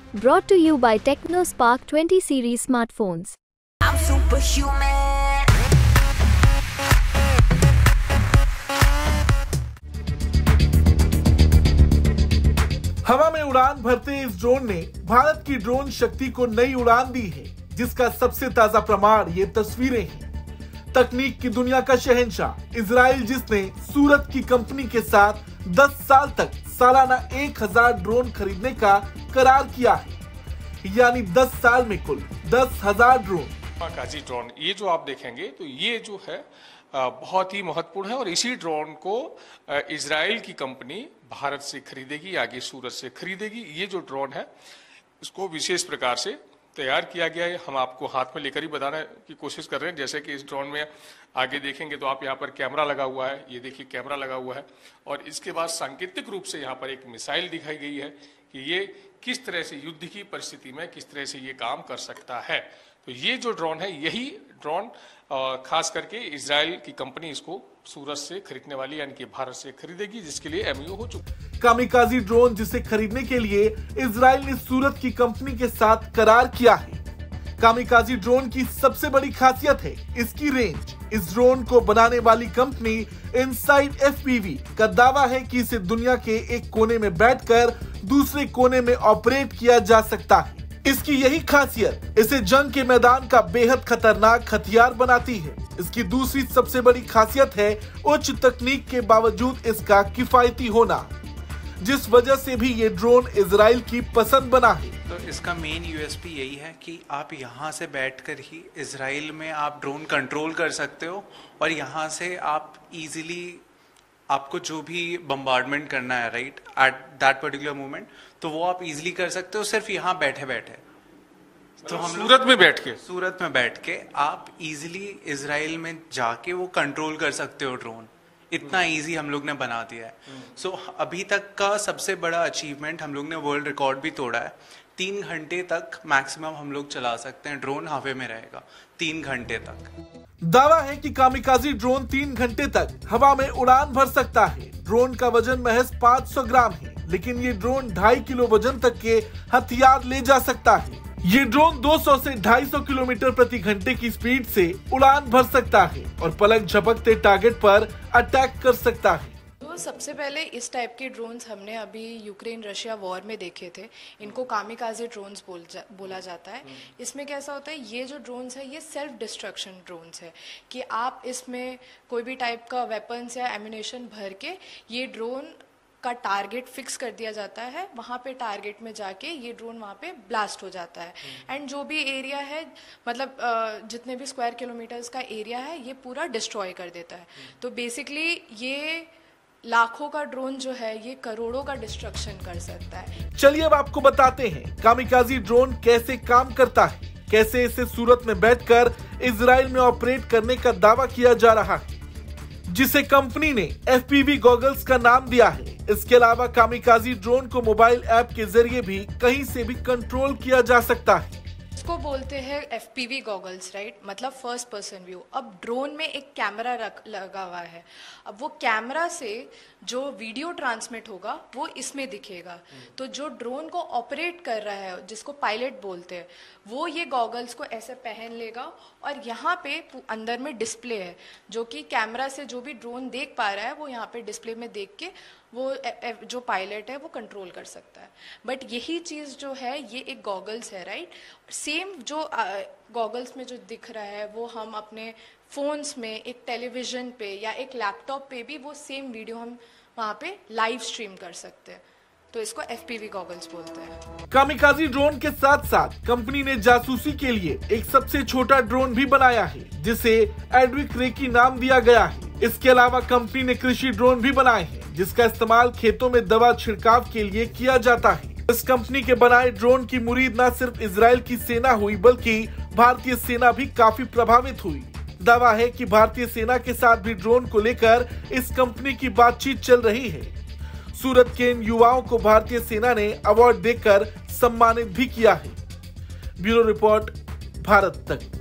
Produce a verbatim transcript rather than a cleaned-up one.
Brought to you by TechnoSpark twenty series smartphones. I'm superhuman. हवा में उड़ान भरते इस ड्रोन ने भारत की ड्रोन शक्ति को नई उड़ान दी है, जिसका सबसे ताजा प्रमाण ये तस्वीरें हैं। तकनीक की दुनिया का शहंशाह इजराइल, जिसने सूरत की कंपनी के साथ दस साल तक सालाना एक हजार ड्रोन खरीदने का करार किया है, यानी दस साल में कुल दस हजार ड्रोन। कामीकाजी ड्रोन, ये जो आप देखेंगे तो ये जो है बहुत ही महत्वपूर्ण है और इसी ड्रोन को इजराइल की कंपनी भारत से खरीदेगी, आगे सूरत से खरीदेगी। ये जो ड्रोन है इसको विशेष प्रकार से तैयार किया गया है। हम आपको हाथ में लेकर ही बताने की कोशिश कर रहे हैं। जैसे कि इस ड्रोन में आगे देखेंगे तो आप यहाँ पर कैमरा लगा हुआ है, ये देखिए कैमरा लगा हुआ है, और इसके बाद सांकेतिक रूप से यहाँ पर एक मिसाइल दिखाई गई है कि ये किस तरह से युद्ध की परिस्थिति में किस तरह से ये काम कर सकता है। तो ये जो ड्रोन है, यही ड्रोन खास करके इजराइल की कंपनी इसको सूरत से खरीदने वाली, यानी कि भारत से खरीदेगी, जिसके लिए एमओयू हो चुका। कामीकाजी ड्रोन जिसे खरीदने के लिए इजराइल ने सूरत की कंपनी के साथ करार किया है। कामीकाजी ड्रोन की सबसे बड़ी खासियत है इसकी रेंज। इस ड्रोन को बनाने वाली कंपनी इनसाइड एफपीवी का दावा है कि इसे दुनिया के एक कोने में बैठकर दूसरे कोने में ऑपरेट किया जा सकता है। इसकी यही खासियत इसे जंग के मैदान का बेहद खतरनाक हथियार बनाती है। इसकी दूसरी सबसे बड़ी खासियत है उच्च तकनीक के बावजूद इसका किफायती होना, जिस वजह से भी ये ड्रोन इजराइल की पसंद बना है। तो इसका मेन यूएसपी यही है कि आप यहाँ से बैठकर ही इजराइल में आप ड्रोन कंट्रोल कर सकते हो, और यहाँ से आप इजीली आपको जो भी बम्बार्डमेंट करना है right at that particular moment, तो वो आप इजीली कर सकते हो सिर्फ यहाँ बैठे बैठे। तो हम सूरत में बैठ के सूरत में बैठ के आप इजीली इजराइल में जाके वो कंट्रोल कर सकते हो ड्रोन। इतना इजी हम लोग ने बना दिया है। सो so, अभी तक का सबसे बड़ा अचीवमेंट हम लोग ने वर्ल्ड रिकॉर्ड भी तोड़ा है। तीन घंटे तक मैक्सिमम हम लोग चला सकते हैं, ड्रोन हवा में रहेगा तीन घंटे तक। दावा है कि कामीकाजी ड्रोन तीन घंटे तक हवा में उड़ान भर सकता है। ड्रोन का वजन महज पाँच सौ ग्राम है, लेकिन ये ड्रोन ढाई किलो वजन तक के हथियार ले जा सकता है। ये ड्रोन दो सौ से ढाई सौ किलोमीटर प्रति घंटे की स्पीड से उड़ान भर सकता है और पलक झपकते टारगेट पर अटैक कर सकता है। तो सबसे पहले इस टाइप के ड्रोन्स हमने अभी यूक्रेन रशिया वॉर में देखे थे। इनको कामीकाजी ड्रोन्स बोल जा, बोला जाता है। इसमें कैसा होता है, ये जो ड्रोन्स है ये सेल्फ डिस्ट्रक्शन ड्रोन्स है कि आप इसमें कोई भी टाइप का वेपन्स या एम्यूनेशन भर के ये ड्रोन का टारगेट फिक्स कर दिया जाता है। वहाँ पे टारगेट में जाके ये ड्रोन वहाँ पे ब्लास्ट हो जाता है, एंड जो भी एरिया है, मतलब जितने भी स्क्वायर किलोमीटर्स का एरिया है, ये पूरा डिस्ट्रॉय कर देता है। तो बेसिकली ये लाखों का ड्रोन जो है ये करोड़ों का डिस्ट्रक्शन कर सकता है। चलिए अब आपको बताते हैं कामीकाजी ड्रोन कैसे काम करता है, कैसे इसे सूरत में बैठकर इजराइल में ऑपरेट करने का दावा किया जा रहा है, जिसे कंपनी ने एफपीवी गॉगल्स का नाम दिया है। इसके अलावा कामीकाजी ड्रोन को मोबाइल ऐप के जरिए भी कहीं से भी कंट्रोल किया जा सकता है। इसको बोलते हैं एफपीवी गॉगल्स, राइट, मतलब फर्स्ट पर्सन व्यू। अब ड्रोन में एक कैमरा रख लगा हुआ है। अब वो कैमरा से जो वीडियो ट्रांसमिट होगा वो इसमें दिखेगा। तो जो ड्रोन को ऑपरेट कर रहा है, जिसको पायलट बोलते हैं, वो ये गॉगल्स को ऐसे पहन लेगा, और यहाँ पे अंदर में डिस्प्ले है जो कि कैमरा से जो भी ड्रोन देख पा रहा है वो यहाँ पे डिस्प्ले में देख के वो जो पायलट है वो कंट्रोल कर सकता है। बट यही चीज़ जो है ये एक गॉगल्स है, राइट। सेम जो गॉगल्स में जो दिख रहा है वो हम अपने फोन्स में, एक टेलीविजन पे या एक लैपटॉप पे भी वो सेम वीडियो हम वहाँ पे लाइव स्ट्रीम कर सकते हैं। तो इसको एफपीवी गॉगल्स बोलते हैं। कामीकाजी ड्रोन के साथ साथ कंपनी ने जासूसी के लिए एक सबसे छोटा ड्रोन भी बनाया है, जिसे एडविक रेकी नाम दिया गया है। इसके अलावा कंपनी ने कृषि ड्रोन भी बनाए हैं, जिसका इस्तेमाल खेतों में दवा छिड़काव के लिए किया जाता है। इस कंपनी के बनाए ड्रोन की मुरीद न सिर्फ इजराइल की सेना हुई, बल्कि भारतीय सेना भी काफी प्रभावित हुई। दावा है कि भारतीय सेना के साथ भी ड्रोन को लेकर इस कंपनी की बातचीत चल रही है। सूरत के इन युवाओं को भारतीय सेना ने अवार्ड देकर सम्मानित भी किया है। ब्यूरो रिपोर्ट, भारत तक।